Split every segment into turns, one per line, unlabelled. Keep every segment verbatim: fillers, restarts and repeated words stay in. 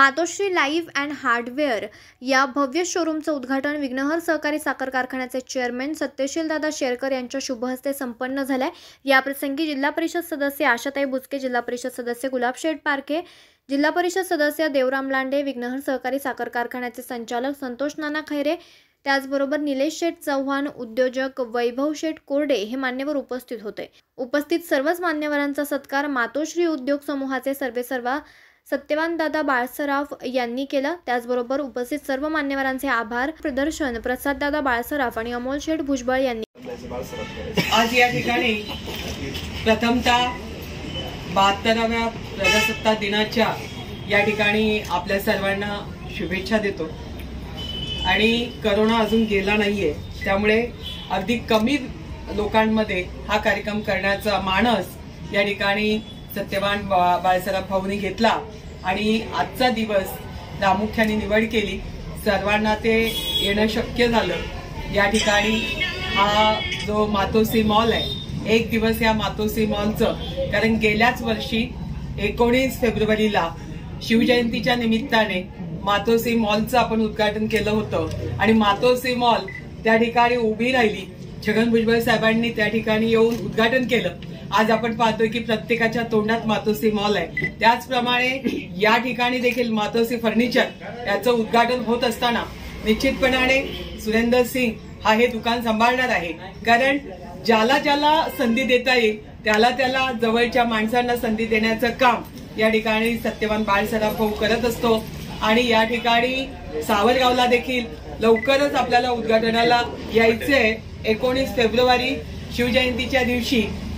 Matoshree live and hardware या भव्य शोरूमचं उद्घाटन विघ्नहर सहकारी साखर कारखान्याचे चेअरमॅन सत्यशील दादा शेरकर यांच्या शुभ हस्ते संपन्न झाले। या प्रसंगी जिल्हा परिषद सदस्य आशाताई बुचके, जिल्हा परिषद सदस्य गुलाबशेठ पारखे, जिल्हा परिषद सदस्य देवराम लांडे, विघ्नहर सहकारी साखर कारखान्याचे संचालक संतोष नाना खैरे, त्याचबरोबर निलेश शेठ चव्हाण, उद्योजक वैभव शेठ कोरडे हे मान्यवर उपस्थित होते। उपस्थित सर्वच मान्यवरांचा सत्कार मातोश्री उद्योग समूहाचे सर्वेसर्वा सत्यवान दादा बाळसराफ यांनी केला। त्याचबरोबर उपस्थित सर्व मान्यवरांचे आभार प्रदर्शन प्रसाद दादा बाळसराफ आणि अमोल शेठ भुजबळ यांनी।
आज या ठिकाणी प्रथमतः बहात्तराव्या प्रजासत्ताक दिनाच्या या ठिकाणी आपल्या सर्वांना शुभेच्छा देतो। आणि करोना अजून गेला नाहीये, त्यामुळे अगदी कमी लोकांमध्ये हा कार्यक्रम करण्याचा मानस या ठिकाणी सत्यवान बाळसराफ भाऊंनी घेतला आणि आजचा दिवस प्रामुख्याने निवड केली। सर्वांना ते येणं शक्य झालं। या ठिकाणी हा जो मातोश्री मॉल आहे, एक दिवस या मातोश्री मॉलचं, कारण गेल्याच वर्षी एकोणीस फेब्रुवारीला शिवजयंतीच्या निमित्ताने मातोश्री मॉलचं आपण उद्घाटन केलं होतं आणि मातोश्री मॉल त्या ठिकाणी उभी राहिली। छगन भुजबळ साहेबांनी त्या ठिकाणी येऊन उद्घाटन केलं। आज आपण पाहतोय की प्रत्येकाच्या तोंडात मातोश्री मॉल आहे। त्याचप्रमाणे या ठिकाणी देखील मातोश्री फर्निचर याचं उद्घाटन होत असताना निश्चितपणाने सुरेंद्र सिंग हा हे दुकान सांभाळणार आहे, कारण ज्याला ज्याला संधी देता येईल त्याला त्याला जवळच्या माणसांना संधी देण्याचं काम या ठिकाणी सत्यवान बाळसराफ भाऊ करत असतो। आणि या ठिकाणी सावरगावला देखील लवकरच आपल्याला उद्घाटनाला यायचंय। एकोणीस फेब्रुवारी शिवजयंतीच्या दिवशी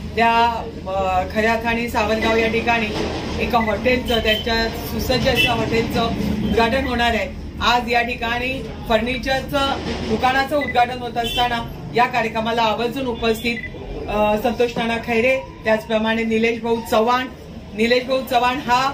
त्या खऱ्या अर्थाने सावरगाव या ठिकाणी एका हॉटेलचं, त्यांच्या सुसज्ज अशा हॉटेलचं उद्घाटन होणार आहे। आज या ठिकाणी फर्निचरचं दुकानाचं उद्घाटन होत असताना या कार्यक्रमाला आवर्जून उपस्थित संतोष नाना खैरे, त्याचप्रमाणे निलेश भाऊ चव्हाण। निलेश भाऊ चव्हाण हा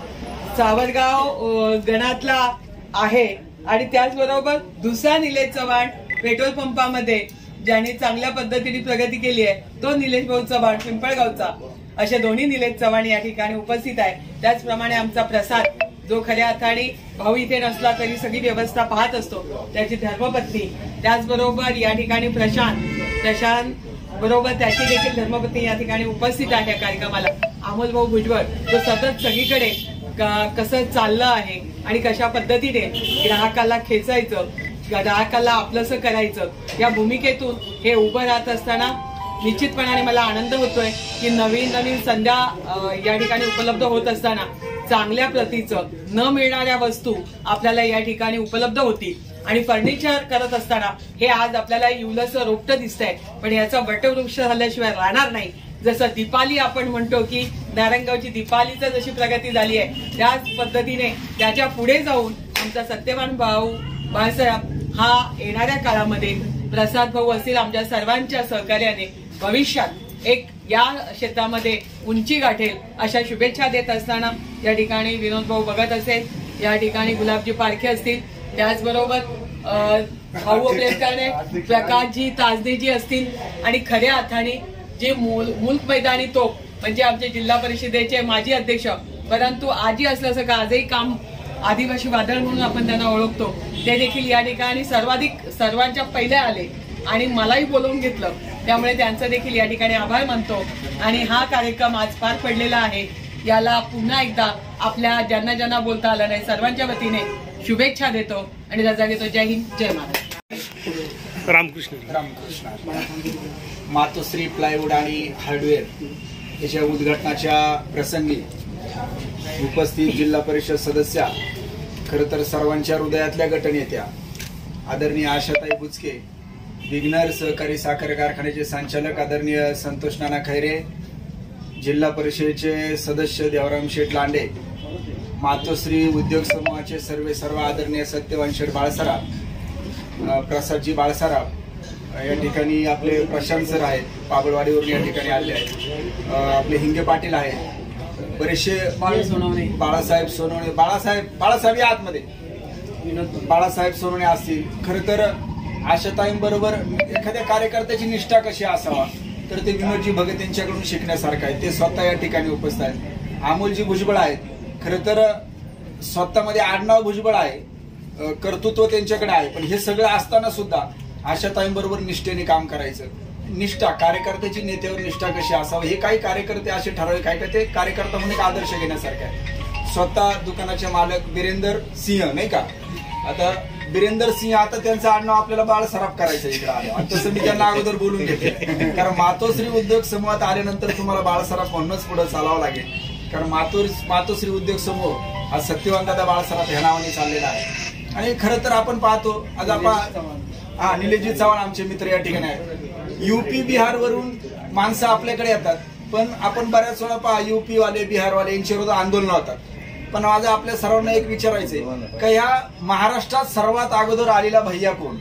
सावरगाव गणातला आहे आणि त्याचबरोबर दुसरा निलेश चव्हाण पेट्रोल पंपामध्ये ज्यांनी चांगल्या पद्धतीने प्रगती केली आहे तो निलेश भाऊ चव्हाण पिंपळगावचा। असे दोन्ही निलेश चव्हाण या ठिकाणी उपस्थित आहे। त्याचप्रमाणे आमचा प्रसाद, जो खऱ्या अर्थाने भाऊ इथे नसला तरी सगळी व्यवस्था पाहत असतो, त्याची धर्मपत्नी, त्याचबरोबर या ठिकाणी प्रशांत प्रशांत बरोबर त्याची देखील धर्मपत्नी या ठिकाणी उपस्थित आहे कार्यक्रमाला। अमोल भाऊ भुजबळ, जो सतत सगळीकडे कसं चाललं आहे आणि कशा पद्धतीने ग्राहकाला खेचायचं, ग्राहकाला आपलंसं करायचं, या भूमिकेतून हे उभं राहत असताना निश्चितपणाने मला आनंद होतोय की नवीन नवीन संध्या या ठिकाणी उपलब्ध होत असताना चांगल्या प्रतीचं न मिळणाऱ्या वस्तू आपल्याला या ठिकाणी उपलब्ध होती। आणि फर्निचर करत असताना हे आज आपल्याला इवलंसं रोपटं दिसतंय, पण याचा वटवृक्ष झाल्याशिवाय राहणार नाही। जसं दीपाली आपण म्हणतो की नारायणगावची दीपालीचं जशी प्रगती झाली आहे, त्याच पद्धतीने त्याच्या पुढे जाऊन आमचा सत्यवान भाऊ बाळसराफ हा येणाऱ्या काळामध्ये प्रसाद भाऊ असतील आमच्या सर्वांच्या सहकार्याने भविष्यात एक या क्षेत्रामध्ये उंची गाठेल अशा शुभेच्छा देत असताना या ठिकाणी विनोद भाऊ बघत असेल, या ठिकाणी गुलाबजी पारखे असतील, त्याचबरोबर भाऊ आपल्याकडे प्रकाशजी ताजदेजी असतील आणि खऱ्या अर्थाने जे मुल्क मैदानी तोप म्हणजे आमचे जिल्हा परिषदेचे माजी अध्यक्ष, परंतु आजी असल्याचं का आजही काम आदिवासी वादळ म्हणून आपण त्यांना ओळखतो, ते देखील या ठिकाणी सर्वाधिक सर्वांच्या पहिले आले आणि मलाही बोलवून घेतलं। त्यामुळे त्यांचं देखील या ठिकाणी आभार मानतो आणि हा कार्यक्रम आज पार पडलेला आहे। याला पुन्हा एकदा आपल्या ज्यांना ज्यांना बोलता आलं नाही सर्वांच्या वतीने शुभेच्छा देतो आणि रजा घेतो। जय हिंद, जय महाराष्ट्र।
रामकृष्ण रामकृष्ण। मातोश्री प्लायवूड आणि हार्डवेअर याच्या उद्घाटनाच्या प्रसंगी उपस्थित जिल्हा परिषद सदस्या, खरं तर सर्वांच्या हृदयातल्या गटनेत्या आदरणीय आशाताई बुचके, विघ्नहर सहकारी साखर कारखान्याचे संचालक आदरणीय संतोष नाना खैरे, जिल्हा परिषदेचे सदस्य देवराम शेठ लांडे, मातोश्री उद्योग समूहाचे सर्वे सर्व आदरणीय सत्यवान शेठ बाळसराफ, प्रसादजी बाळसराफ, या ठिकाणी आपले प्रशांत सर आहेत, पाबळवाडीवरून या ठिकाणी आले आहेत, आपले हिंगे पाटील आहेत, बरेचसे बाळासाहेब सोनवणे बाळासाहेब बाळासाहेब या आतमध्ये बाळासाहेब सोनवणे असतील। खरं तर आशाताईंबरोबर एखाद्या कार्यकर्त्याची निष्ठा कशी असावा तर ते विनोदजी भगत यांच्याकडून शिकण्यासारखं आहे। ते स्वतः या ठिकाणी उपस्थित आहेत। अमोलजी भुजबळ आहेत। खरं तर स्वतःमध्ये आडनाव भुजबळ आहे, अ, कर्तृत्व त्यांच्याकडे आहे, पण हे सगळं असताना सुद्धा आशाताईंबरोबर निष्ठेने काम करायचं. निष्ठा, कार्यकर्त्याची नेत्यावर निष्ठा कशी असावी हे काही कार्यकर्ते असे ठराविक काय ते कार्यकर्ता म्हणून एक आदर्श घेण्यासारखं आहे. स्वतः दुकानाचे मालक बिरेंदर सिंह नाही का, आता बिरेंदर सिंह, आता त्यांचं आडनाव आपल्याला बाळ सराफ करायचं इकडे आलं, तसं मी त्यांना अगोदर बोलून घेते, कारण मातोश्री उद्योग समूहात आल्यानंतर तुम्हाला बाळ सराफ म्हणूनच पुढे चालावं लागेल, कारण मातोर मातोश्री उद्योग समूह आज सत्यवान दादा बाळ सराफ ह्या नावाने चाललेला आहे. आणि खरं तर आपण पाहतो आज आपण हा निलेशजी चव्हाण आमचे मित्र या ठिकाणी आहेत. युपी बिहार वरून माणसं आपल्याकडे येतात, पण आपण बऱ्याच वेळा पहा युपी वाले बिहारवाले यांच्या विरोधात आंदोलन होतात. पण आज आपल्या सर्वांना एक विचारायचंय का ह्या महाराष्ट्रात सर्वात अगोदर आलेला भैया कोण?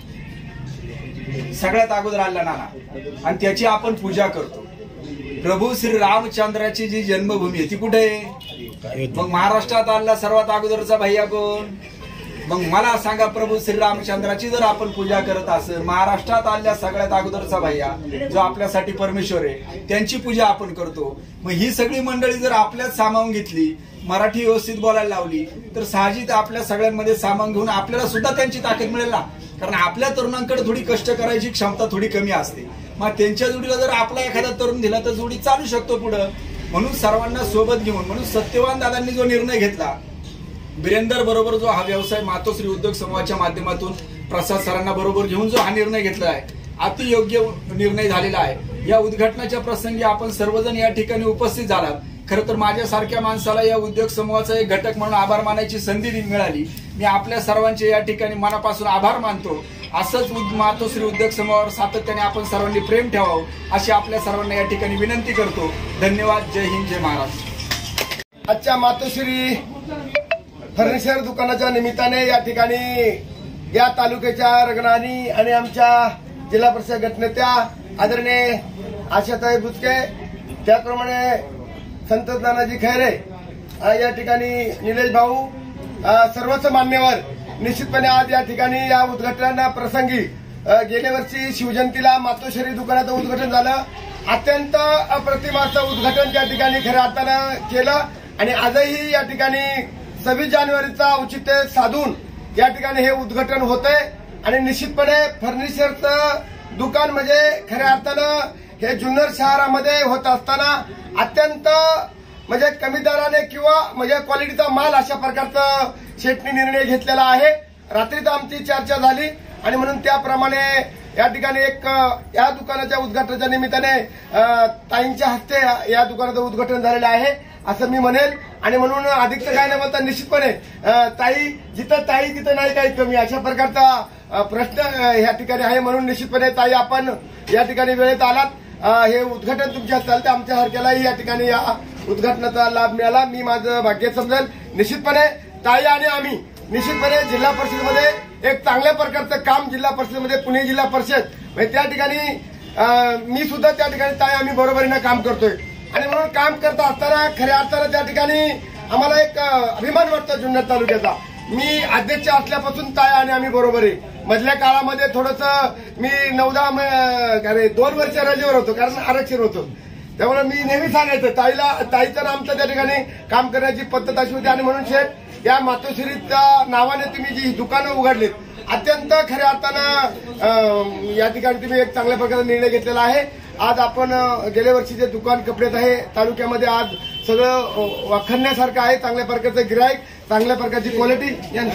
सगळ्यात अगोदर आलेला नाना, आणि त्याची आपण पूजा करतो. प्रभू श्री रामचंद्राची जी जन्मभूमी आहे ती कुठे आहे? मग महाराष्ट्रात आलेला सर्वात अगोदरचा भैया कोण? मग मला सांगा, प्रभू श्रीरामचंद्राची जर आपण पूजा करत असेल, महाराष्ट्रात आलेल्या सगळ्यात अगोदरचा भैया जो आपल्यासाठी परमेश्वर आहे त्यांची पूजा आपण करतो. मग ही सगळी मंडळी जर आपल्यात सामावून घेतली, मराठी व्यवस्थित बोलायला लावली, तर साहजिक आपल्या सगळ्यांमध्ये सामावून घेऊन आपल्याला सुद्धा त्यांची ताकद मिळेल ना. कारण आपल्या तरुणांकडे थोडी कष्ट करायची क्षमता थोडी कमी असते. मग त्यांच्या जोडीला जर आपला एखादा तरुण दिला तर जोडी चालू शकतो पुढं. म्हणून सर्वांना सोबत घेऊन, म्हणून सत्यवान दादांनी जो निर्णय घेतला, बिरेंदर बरोबर जो हा व्यवसाय मातोश्री उद्योग समूहाच्या माध्यमातून प्रसाद सरांना बरोबर घेऊन जो हा निर्णय घेतला आहे, अति योग्य निर्णय झालेला आहे. या उद्घाटनाच्या प्रसंगी आपण सर्वजण या ठिकाणी उपस्थित झालात. खरं तर माझ्यासारख्या माणसाला या उद्योग समूहाचा एक घटक म्हणून आभार मानायची संधी मिळाली. मी आपल्या सर्वांचे या ठिकाणी मनापासून आभार मानतो. असंच मातोश्री उद्योग समूहावर सातत्याने आपण सर्वांनी प्रेम ठेवावं अशी आपल्या सर्वांना या ठिकाणी विनंती करतो. धन्यवाद. जय हिंद, जय महाराष्ट्र.
आजच्या मातोश्री फर्निचर दुकानाच्या निमित्ताने या ठिकाणी या तालुक्याच्या रगणानी आणि आमच्या जिल्हा परिषद गटनेत्या आदरणीय आशाताई बुचके, त्याप्रमाणे संत नानाजी खैरे, या ठिकाणी निलेश भाऊ, सर्वच मान्यवर निश्चितपणे आज या ठिकाणी या उद्घाटना प्रसंगी गेल्या वर्षी शिवजयंतीला मातोश्री दुकानाचं उद्घाटन झालं. अत्यंत अप्रतिमाचं उद्घाटन त्या ठिकाणी खऱ्या अर्थानं केलं आणि आजही या ठिकाणी सव्वीस जानेवारीचा औचित्य साधून या ठिकाणी हे उद्घाटन होतंय. आणि निश्चितपणे फर्निचरचं दुकान म्हणजे खऱ्या अर्थानं हे जुन्नर शहरामध्ये होत असताना अत्यंत म्हणजे कमी दराने किंवा म्हणजे क्वालिटीचा माल अशा प्रकारचा शेटनी निर्णय घेतलेला आहे. रात्रीच आमची चर्चा झाली आणि म्हणून त्याप्रमाणे या ठिकाणी एक या दुकानाच्या उद्घाटनाच्या निमित्ताने ताईंच्या हस्ते या दुकानाचं उद्घाटन झालेलं आहे असं मी म्हणेल. आणि म्हणून अधिकचं काय नाही म्हणता निश्चितपणे ताई जिथं ताई तिथं नाही काही कमी अशा प्रकारचा प्रश्न या ठिकाणी आहे. म्हणून निश्चितपणे ताई आपण या ठिकाणी वेळेत आलात. हे उद्घाटन तुमच्या चालतं आमच्या सारख्यालाही या ठिकाणी या उद्घाटनाचा लाभ मिळाला. मी माझं भाग्य समजेल. निश्चितपणे ताई आणि आम्ही निश्चितपणे जिल्हा परिषदेमध्ये एक चांगल्या प्रकारचं काम जिल्हा परिषदेमध्ये पुणे जिल्हा परिषद म्हणजे त्या ठिकाणी मी सुद्धा त्या ठिकाणी ताई आम्ही बरोबरीनं काम करतोय. आणि म्हणून काम करत असताना खऱ्या अर्थानं त्या ठिकाणी आम्हाला एक अभिमान वाटतो जुन्नर तालुक्याचा. मी अध्यक्ष असल्यापासून ताई आणि आम्ही बरोबर आहे. मधल्या काळामध्ये थोडंसं मी नवदा अरे दोन वर्ष रजेवर होतो कारण आरक्षण होतो. त्यामुळे मी नेहमी सांगायचं ताईला ताईचं आमचं त्या ठिकाणी काम करण्याची पद्धत अशी होती. आणि म्हणून शेठ या मातोश्रीच्या नावाने तुम्ही जी दुकानं उघडलीत अत्यंत खऱ्या अर्थानं या ठिकाणी तुम्ही एक चांगल्या प्रकारचा निर्णय घेतलेला आहे. आज आपण गेल्या वर्षीचे दुकान कपड्यात आहे तालुक्यामध्ये आज सगळं वाखण्यासारखं आहे. चांगल्या प्रकारचं गिराईक, चांगल्या प्रकारची क्वालिटी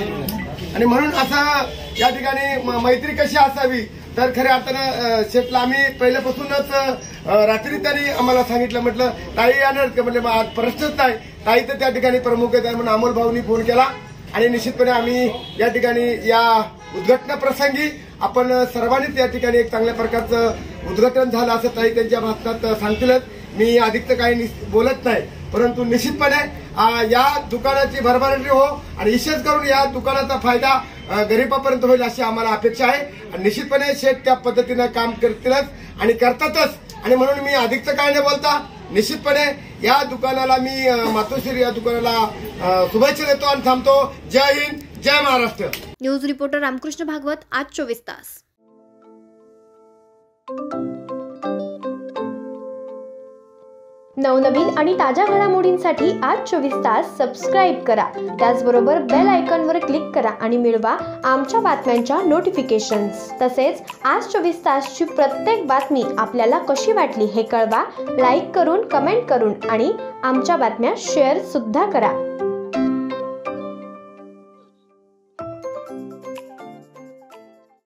आणि म्हणून असं या ठिकाणी मैत्री कशी असावी तर खऱ्या अर्थानं शेठला आम्ही पहिल्यापासूनच रात्री त्यांनी आम्हाला सांगितलं म्हटलं ताई येणार का म्हटलं आज प्रश्नच नाही. ताई तर त्या ठिकाणी प्रमुख आहे म्हणून अमोल भाऊनी फोन केला आणि निश्चितपणे आम्ही या ठिकाणी या उद्घाटना प्रसंगी आपण सर्वांनीच या ठिकाणी एक चांगल्या प्रकारचं उद्घाटन झालं असं ताई त्यांच्या भाषणात सांगतीलच. मी अधिकचं काही बोलत नाही परंतु निश्चितपणे या दुकानाची भरभराटी हो आणि विशेष करून या दुकानाचा फायदा गरीबापर्यंत होईल अशी आम्हाला अपेक्षा आहे. आणि निश्चितपणे शेठ त्या पद्धतीनं काम करतीलच आणि करतातच. आणि म्हणून मी अधिकचं काय नाही बोलता निश्चितपणे या दुकानाला मी मातोश्री या दुकानाला शुभेच्छा देतो आणि थांबतो. जय हिंद, जय महाराष्ट्र.
न्यूज रिपोर्टर रामकृष्ण भागवत, आज चोवीस तास. नवनवीन आणि ताज्या घडामोडींसाठी आज चोवीस तास सबस्क्राईब करा. त्याचबरोबर बेल आयकॉनवर क्लिक करा आणि मिळवा आमच्या बातम्यांच्या नोटिफिकेशन्स. तसेच आज चोवीस तासची प्रत्येक बातमी आपल्याला कशी वाटली हे कळवा. लाईक करून, कमेंट करून आणि आमच्या बातम्या शेअर सुद्धा करा.